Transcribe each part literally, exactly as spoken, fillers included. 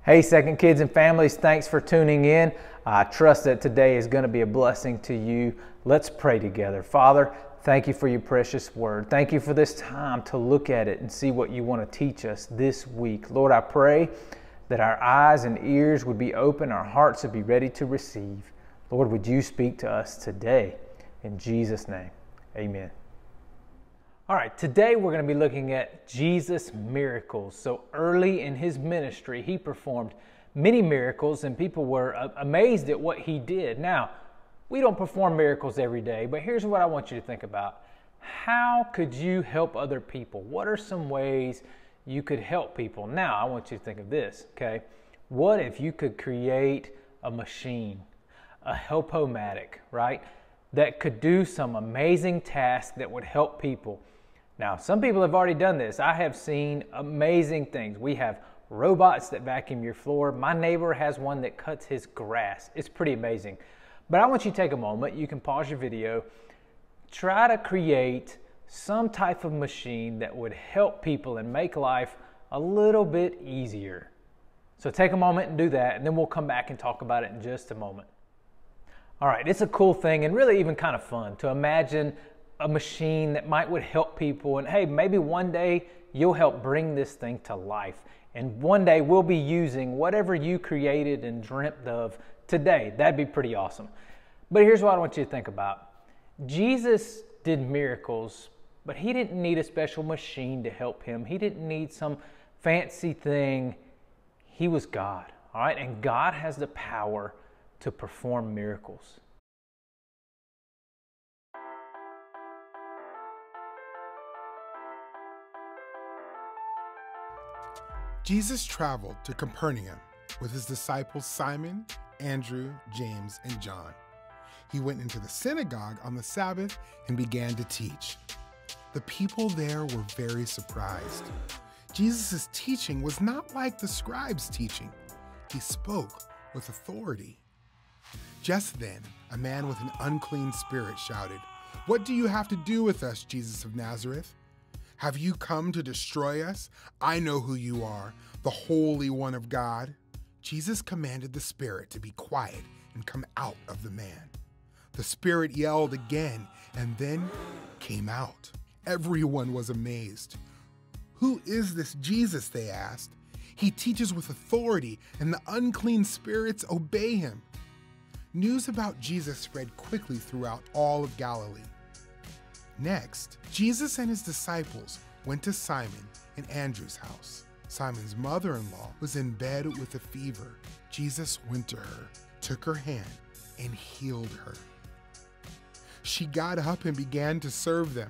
Hey, Second Kids and Families, thanks for tuning in. I trust that today is going to be a blessing to you. Let's pray together. Father, thank you for your precious word. Thank you for this time to look at it and see what you want to teach us this week. Lord, I pray that our eyes and ears would be open, our hearts would be ready to receive. Lord, would you speak to us today? In Jesus' name, amen. All right, today we're going to be looking at Jesus' miracles. So early in his ministry, he performed many miracles and people were amazed at what he did. Now, we don't perform miracles every day, but here's what I want you to think about. How could you help other people? What are some ways you could help people? Now, I want you to think of this, okay? What if you could create a machine, a Helpomatic, right, that could do some amazing tasks that would help people? Now, some people have already done this. I have seen amazing things. We have robots that vacuum your floor. My neighbor has one that cuts his grass. It's pretty amazing. But I want you to take a moment. You can pause your video. Try to create some type of machine that would help people and make life a little bit easier. So take a moment and do that, and then we'll come back and talk about it in just a moment. All right, it's a cool thing and really even kind of fun to imagine a machine that might would help people, and hey, maybe one day you'll help bring this thing to life, and one day we'll be using whatever you created and dreamt of today. That'd be pretty awesome. But here's what I want you to think about. Jesus did miracles, but he didn't need a special machine to help him. He didn't need some fancy thing. He was God, all right? And God has the power to perform miracles. Jesus traveled to Capernaum with his disciples Simon, Andrew, James, and John. He went into the synagogue on the Sabbath and began to teach. The people there were very surprised. Jesus' teaching was not like the scribes' teaching. He spoke with authority. Just then, a man with an unclean spirit shouted, "What do you have to do with us, Jesus of Nazareth? Have you come to destroy us? I know who you are, the Holy One of God." Jesus commanded the spirit to be quiet and come out of the man. The spirit yelled again and then came out. Everyone was amazed. "Who is this Jesus?" they asked. "He teaches with authority, and the unclean spirits obey him." News about Jesus spread quickly throughout all of Galilee. Next, Jesus and his disciples went to Simon and Andrew's house. Simon's mother-in-law was in bed with a fever. Jesus went to her, took her hand, and healed her. She got up and began to serve them.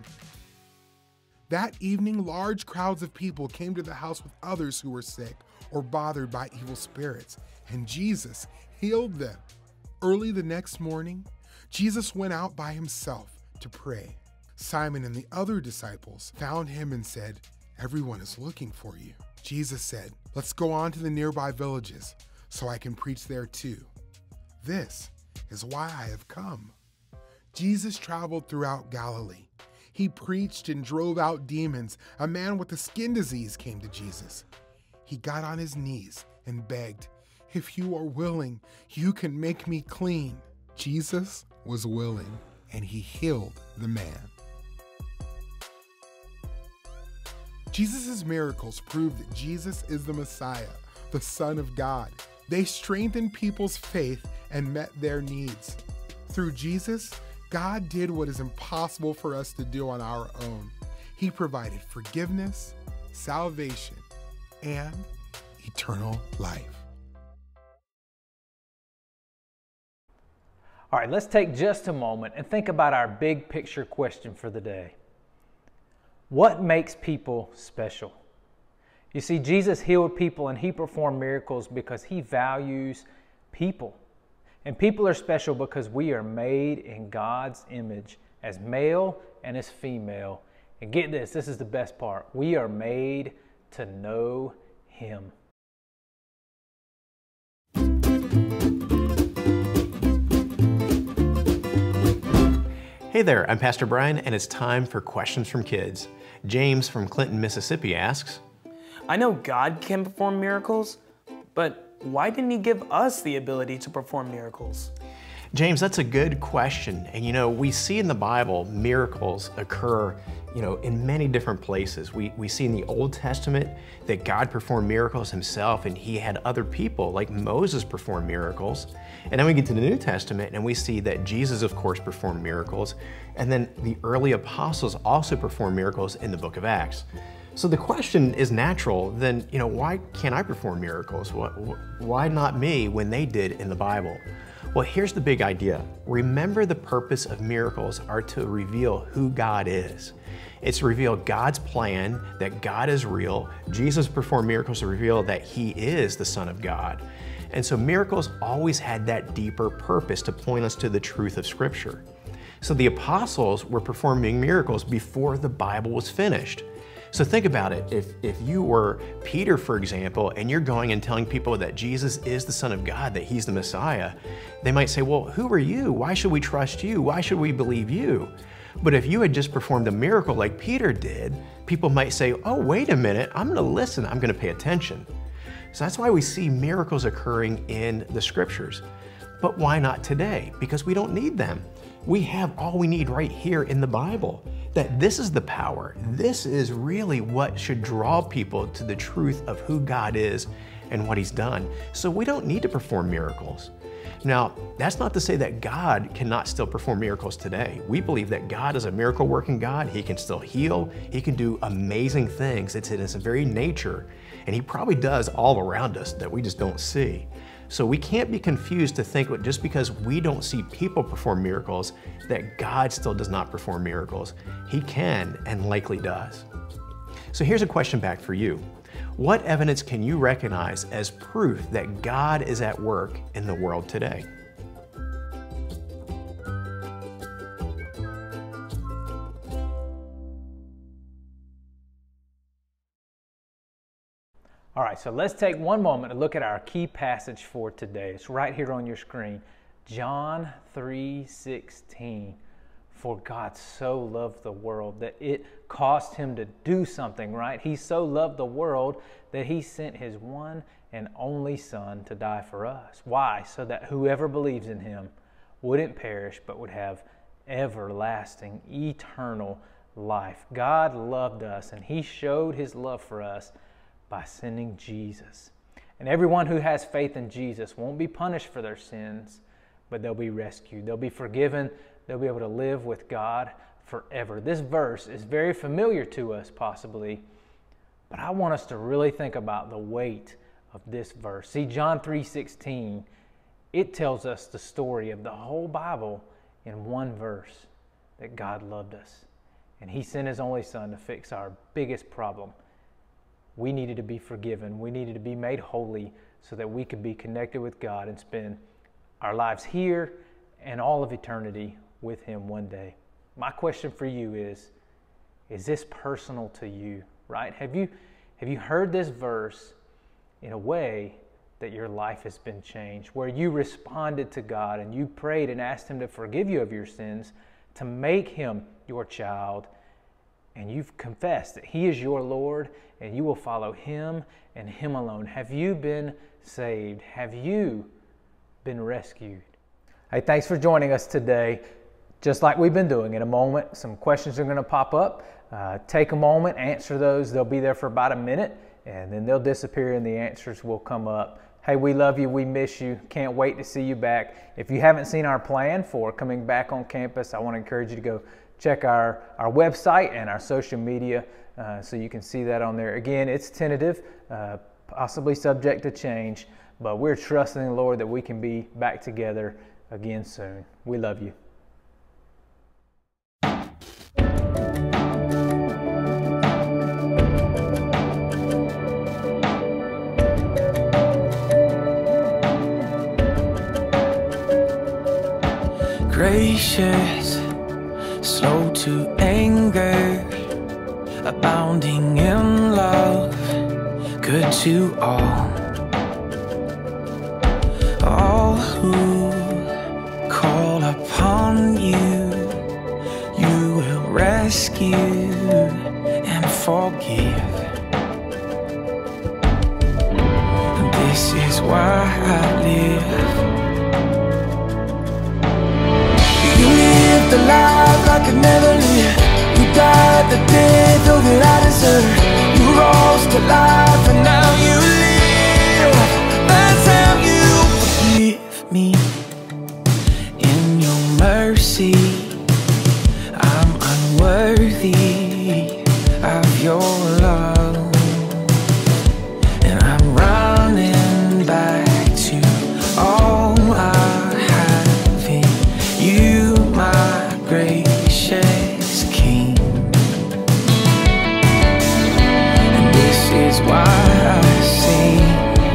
That evening, large crowds of people came to the house with others who were sick or bothered by evil spirits, and Jesus healed them. Early the next morning, Jesus went out by himself to pray. Simon and the other disciples found him and said, "Everyone is looking for you." Jesus said, "Let's go on to the nearby villages so I can preach there too. This is why I have come." Jesus traveled throughout Galilee. He preached and drove out demons. A man with a skin disease came to Jesus. He got on his knees and begged, "If you are willing, you can make me clean." Jesus was willing, and he healed the man. Jesus' miracles prove that Jesus is the Messiah, the Son of God. They strengthened people's faith and met their needs. Through Jesus, God did what is impossible for us to do on our own. He provided forgiveness, salvation, and eternal life. All right, let's take just a moment and think about our big picture question for the day. What makes people special? You see, Jesus healed people and he performed miracles because he values people. And people are special because we are made in God's image as male and as female. And get this, this is the best part. We are made to know him. Hey there, I'm Pastor Brian, and it's time for Questions from Kids. James from Clinton, Mississippi asks, I know God can perform miracles, but why didn't he give us the ability to perform miracles? James, that's a good question. And you know, we see in the Bible miracles occur, you know, in many different places. We, we see in the Old Testament that God performed miracles himself, and he had other people like Moses perform miracles. And then we get to the New Testament and we see that Jesus, of course, performed miracles. And then the early apostles also performed miracles in the book of Acts. So the question is natural, then, you know, why can't I perform miracles? Why not me when they did in the Bible? Well, here's the big idea. Remember, the purpose of miracles are to reveal who God is. It's to reveal God's plan, that God is real. Jesus performed miracles to reveal that he is the Son of God. And so miracles always had that deeper purpose to point us to the truth of Scripture. So the apostles were performing miracles before the Bible was finished. So think about it. If, if you were Peter, for example, and you're going and telling people that Jesus is the Son of God, that he's the Messiah, they might say, well, who are you? Why should we trust you? Why should we believe you? But if you had just performed a miracle like Peter did, people might say, oh, wait a minute, I'm gonna listen, I'm gonna pay attention. So that's why we see miracles occurring in the Scriptures. But why not today? Because we don't need them. We have all we need right here in the Bible. That this is the power. This is really what should draw people to the truth of who God is and what he's done. So we don't need to perform miracles. Now, that's not to say that God cannot still perform miracles today. We believe that God is a miracle working God. He can still heal. He can do amazing things. It's in his very nature. And he probably does all around us that we just don't see. So we can't be confused to think that just because we don't see people perform miracles, that God still does not perform miracles. He can and likely does. So here's a question back for you. What evidence can you recognize as proof that God is at work in the world today? All right, so let's take one moment to look at our key passage for today. It's right here on your screen. John three sixteen. For God so loved the world that it cost him to do something, right? He so loved the world that he sent his one and only Son to die for us. Why? So that whoever believes in him wouldn't perish but would have everlasting, eternal life. God loved us, and he showed his love for us by sending Jesus. And everyone who has faith in Jesus won't be punished for their sins, but they'll be rescued. They'll be forgiven. They'll be able to live with God forever. This verse is very familiar to us, possibly, but I want us to really think about the weight of this verse. See, John three sixteen, it tells us the story of the whole Bible in one verse, that God loved us, and he sent his only Son to fix our biggest problem. We needed to be forgiven. We needed to be made holy so that we could be connected with God and spend our lives here and all of eternity with him one day. My question for you is, is this personal to you, right? Have you, have you heard this verse in a way that your life has been changed, where you responded to God and you prayed and asked him to forgive you of your sins, to make him your child, and you've confessed that he is your Lord and you will follow him and him alone? Have you been saved? Have you been rescued? Hey, thanks for joining us today. Just like we've been doing, in a moment, some questions are going to pop up. Uh, take a moment, answer those. They'll be there for about a minute, and then they'll disappear and the answers will come up. Hey, we love you. We miss you. Can't wait to see you back. If you haven't seen our plan for coming back on campus, I want to encourage you to go check our, our website and our social media uh, so you can see that on there. Again, it's tentative, uh, possibly subject to change, but we're trusting the Lord that we can be back together again soon. We love you. Gracious, slow to anger, abounding in love, good to all. All who call upon you, you will rescue and forgive. This is why I live. You lived a life I could never live. You died the death, oh, that I deserve. You rose to life and now you live. That's how you forgive me. In your mercy, I'm unworthy of your love, and I'm running back to all I have in you, my gracious King. And this is why I sing.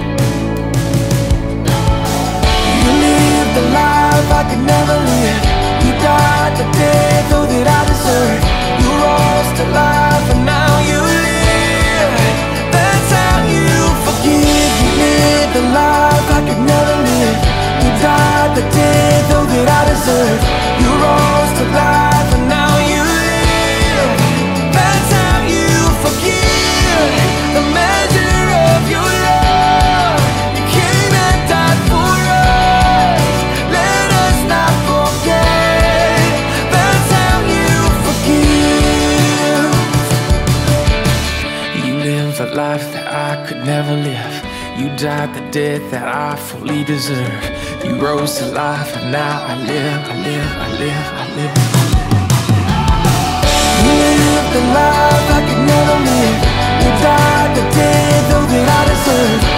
You lived the life I could never live. You died the death, oh, that I deserve. You rose to life and now you live. That's how you forgive. You lived the life I could never live. You died the death, oh, that I deserve. You rose to life and now you live. That's how you forgive. The measure of your love. You came and died for us. Let us not forget. That's how you forgive. You lived a life that I could never live. You died the death that I fully deserve. You rose to life and now I live, I live, I live, I live. You lived the life I could never live. You died the death, oh, that I deserve.